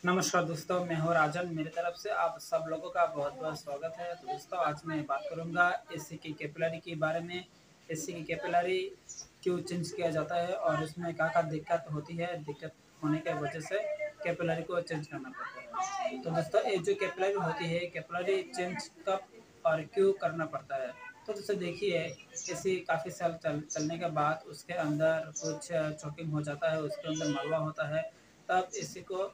नमस्कार दोस्तों, मैं हूँ राजन। मेरी तरफ से आप सब लोगों का बहुत-बहुत स्वागत है। तो दोस्तों, आज मैं बात करूँगा एसी की कैपिलरी के बारे में। एसी की कैपिलरी क्यों चेंज किया जाता है और उसमें क्या-क्या दिक्कत होती है, दिक्कत होने की वजह से कैपिलरी को चेंज करना पड़ता है। तो दोस्तों, ये जो कैपिलरी होती है, कैपिलरी चेंज कब और क्यों करना पड़ता है? तो दोस्तों देखिए, एसी काफ़ी साल चलने के बाद उसके अंदर कुछ चोकिंग हो जाता है, उसके अंदर मलबा होता है, तब एसी को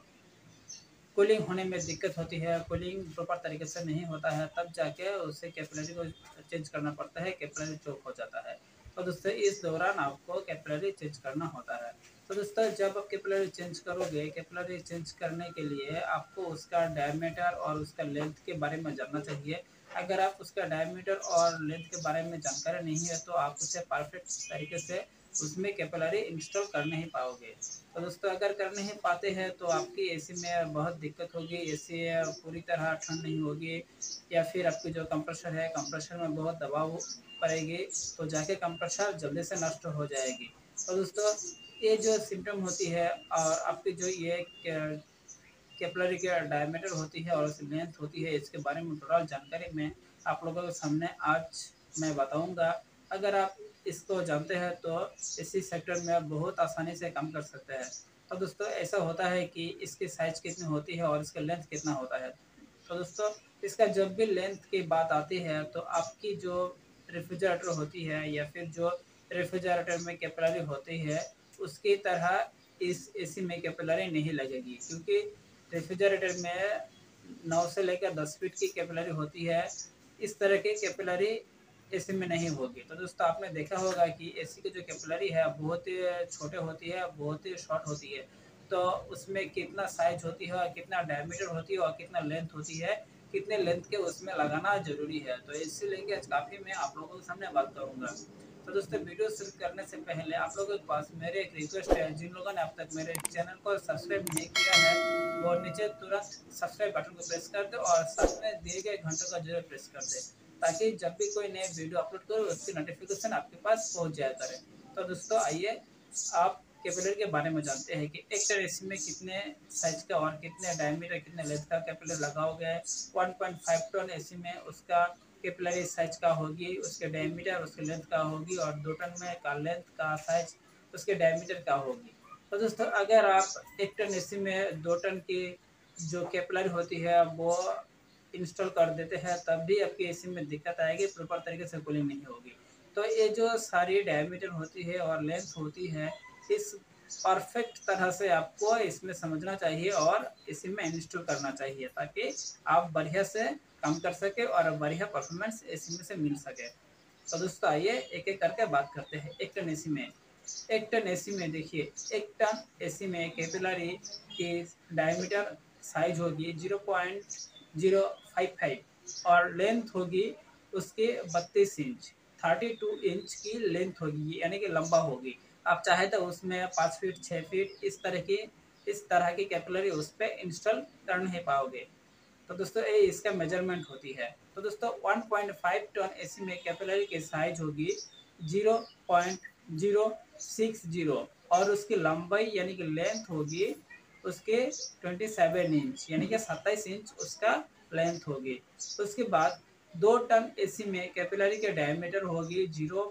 कूलिंग होने में दिक्कत होती है, कूलिंग प्रॉपर तरीके से नहीं होता है, तब जाके उसे कैपिलरी को चेंज करना पड़ता है, कैपिलरी चोक हो जाता है। तो दोस्तों इस दौरान आपको कैपिलरी चेंज करना होता है। तो दोस्तों जब आप कैपिलरी चेंज करोगे, कैपिलरी चेंज करने के लिए आपको उसका डायमीटर और उसका लेंथ के बारे में जानना चाहिए। अगर आप उसका डायमीटर और लेंथ के बारे में जानकारी नहीं है, तो आप उसे परफेक्ट तरीके से उसमें कैपिलरी इंस्टॉल कर नहीं पाओगे। तो दोस्तों अगर कर नहीं पाते हैं तो आपकी एसी में बहुत दिक्कत होगी, एसी पूरी तरह ठंड नहीं होगी या फिर आपकी जो कंप्रेसर है, कंप्रेसर में बहुत दबाव पड़ेगी, तो जाके कंप्रेसर जल्दी से नष्ट हो जाएगी। तो दोस्तों ये जो सिम्पटम होती है और आपकी जो ये कैपिलरी की डायमीटर होती है और उसकी लेंथ होती है, इसके बारे में टोटल जानकारी मैं आप लोगों के सामने आज मैं बताऊँगा। अगर आप इसको जानते हैं तो इसी सेक्टर में बहुत आसानी से काम कर सकते हैं। तो दोस्तों ऐसा होता है कि इसकी साइज़ कितनी होती है और इसका लेंथ कितना होता है। तो दोस्तों इसका जब भी लेंथ की बात आती है तो आपकी जो रेफ्रिजरेटर होती है या फिर जो रेफ्रिजरेटर में कैपिलरी होती है, उसकी तरह इस एसी में कैपिलरी नहीं लगेगी, क्योंकि रेफ्रिजरेटर में 9 से लेकर 10 फीट की कैपिलरी होती है। इस तरह की कैपिलरी एसी में नहीं होगी। तो दोस्तों आपने देखा होगा कि एसी की जो कैपिलरी है बहुत ही छोटे होती है, बहुत ही शॉर्ट होती है। तो उसमें कितना साइज़ होती है और कितना डायमीटर होती है और कितना लेंथ होती है, कितने लेंथ के उसमें लगाना ज़रूरी है। तो इसी लेके आज काफ़ी मैं आप लोगों के सामने बात करूँगा। तो दोस्तों वीडियो शुरू करने से पहले आप लोगों के पास मेरे एक रिक्वेस्ट है, जिन लोगों ने अब तक मेरे चैनल को सब्सक्राइब नहीं किया है, वो नीचे तुरंत सब्सक्राइब बटन को प्रेस कर दो और साथ में दिए गए घंटों का ज़रूर प्रेस कर दें, ताकि जब भी कोई नए वीडियो अपलोड करो उसकी नोटिफिकेशन आपके पास पहुंच जाया करे। तो दोस्तों आइए आप कैपिलरी के बारे में जानते हैं कि एक टन एसी में कितने साइज का और कितने डायमीटर कितने लेंथ का कैपिलरी लगाओगे। 1.5 टन एसी में उसका कैपिलरी साइज का होगी, उसके डायमीटर उसके लेंथ का होगी, और 2 टन में का लेंथ का साइज उसके डायमीटर का होगी। तो दोस्तों अगर आप 1 टन एसी में 2 टन की जो कैपिलरी होती है वो इंस्टॉल कर देते हैं, तब भी आपकी एसी में दिक्कत आएगी, प्रॉपर तरीके से कूलिंग नहीं होगी। तो ये जो सारी डायमीटर होती है और लेंथ होती है, इस परफेक्ट तरह से आपको इसमें समझना चाहिए और इसी में इंस्टॉल करना चाहिए, ताकि आप बढ़िया से काम कर सके और बढ़िया परफॉर्मेंस एसी में से मिल सके। तो दोस्तों आइए एक-एक करके बात करते हैं। 1 टन एसी में 1 टन एसी में देखिए, 1 टन एसी में कैपिलरी की डायमीटर साइज़ होगी 0.055 और लेंथ होगी उसकी 32 इंच, 32 इंच की लेंथ होगी, यानी कि लंबा होगी। आप चाहे तो उसमें 5 फीट, 6 फीट इस तरह की कैपिलरी उस पे इंस्टॉल कर नहीं पाओगे। तो दोस्तों ये इसका मेजरमेंट होती है। तो दोस्तों 1.5 टन एसी में कैपिलरी की साइज होगी 0.060 और उसकी लंबाई यानी कि लेंथ होगी उसके 27 इंच, यानी कि 27 इंच उसका लेंथ होगी। उसके बाद 2 टन एसी में कैपिलरी के डायमीटर होगी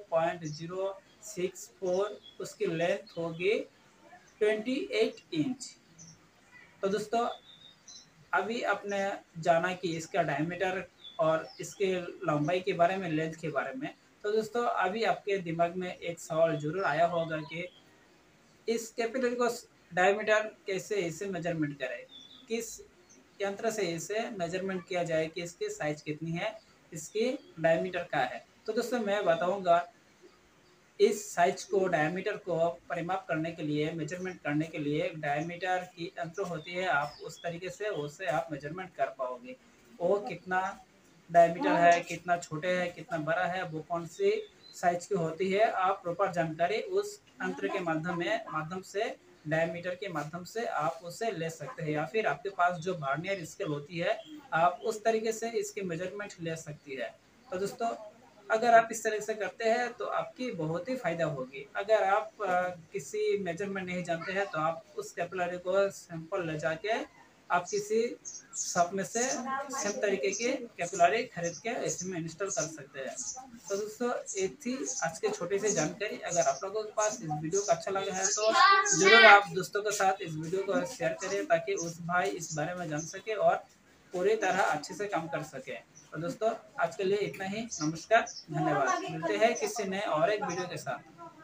0.064, उसकी लेंथ होगी 28 इंच। तो दोस्तों अभी आपने जाना कि इसका डायमीटर और इसके लंबाई के बारे में, लेंथ के बारे में। तो दोस्तों अभी आपके दिमाग में एक सवाल ज़रूर आया होगा कि इस कैपिलरी को डायमीटर कैसे इसे मेजरमेंट करें? किस यंत्र से इसे मेजरमेंट किया जाए कि इसकी साइज़ कितनी है, इसकी डायमीटर क्या है? तो दोस्तों मैं बताऊँगा, इस साइज को डायमीटर को परिमाप करने के लिए, मेजरमेंट करने के लिए डायमीटर की यंत्र होती है, आप उस तरीके से उसे आप मेजरमेंट कर पाओगे। वो कितना डायमीटर है, कितना छोटे है, कितना बड़ा है, वो कौन-सी साइज की होती है, आप प्रॉपर जानकारी उस यंत्र के माध्यम से डायमीटर के माध्यम से आप उसे ले सकते हैं, या फिर आपके पास जो वर्नियर स्केल होती है, आप उस तरीके से इसकी मेजरमेंट ले सकती है। तो दोस्तों अगर आप इस तरह से करते हैं तो आपकी बहुत ही फ़ायदा होगी। अगर आप किसी मेजरमेंट नहीं जानते हैं तो आप उस कैपिलरी को सैंपल ले जाके आप किसी शॉप में से सेम तरीके के कैपिलरी खरीद के इसी में इंस्टॉल कर सकते हैं। तो दोस्तों ये थी आज के छोटी सी जानकारी। अगर आप लोगों के पास इस वीडियो को अच्छा लगा है तो जरूर आप दोस्तों के साथ इस वीडियो को शेयर करें ताकि उस भाई इस बारे में जान सके और पूरी तरह अच्छे से काम कर सके। तो दोस्तों आज के लिए इतना ही। नमस्कार, धन्यवाद। मिलते हैं किसी नए और एक वीडियो के साथ।